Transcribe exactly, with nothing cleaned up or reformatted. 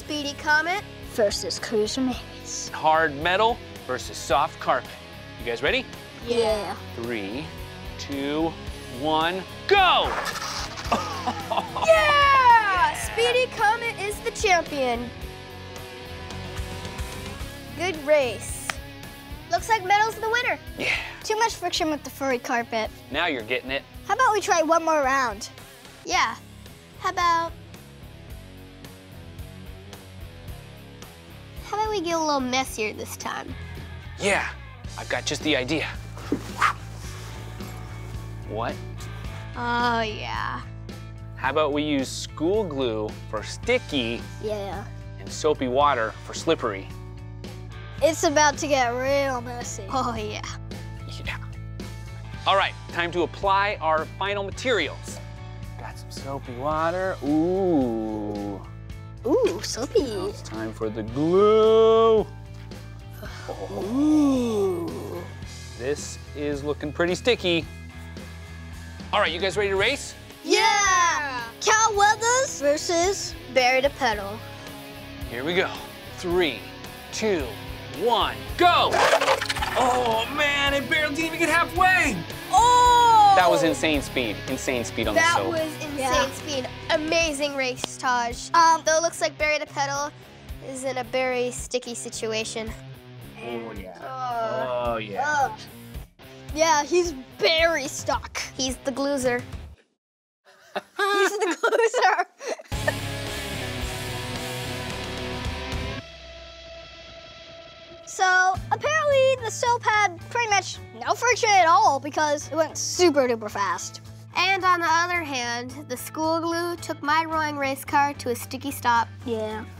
Speedy Comet versus Cruz Ramirez. Hard metal versus soft carpet. You guys ready? Yeah. Three, two, one, go! Yeah! Speedy Comet is the champion. Good race. Looks like Metal's the winner. Yeah. Too much friction with the furry carpet. Now you're getting it. How about we try one more round? Yeah. How about... How about we get a little messier this time? Yeah, I've got just the idea. What? Oh, yeah. How about we use school glue for sticky Yeah. and soapy water for slippery? It's about to get real messy. Oh, yeah. Yeah. All right, time to apply our final materials. Got some soapy water. Ooh. Ooh, soapy. Now it's time for the glue. Ooh. This is looking pretty sticky. All right, you guys ready to race? Yeah! Cal Weathers versus Barry the Pedal. Here we go. Three, two, one, go! Oh man, it barely didn't even get halfway. Oh! That was insane speed. Insane speed on That the soap. was insane yeah. speed. Amazing race, Taj. Um, though it looks like Barry the Pedal is in a very sticky situation. Oh yeah. Uh, oh yeah. Uh, yeah, he's very stuck. He's the glooser. He's the glooser. So apparently the soap had pretty much no friction at all because it went super duper fast. And on the other hand, the school glue took my rowing race car to a sticky stop. Yeah.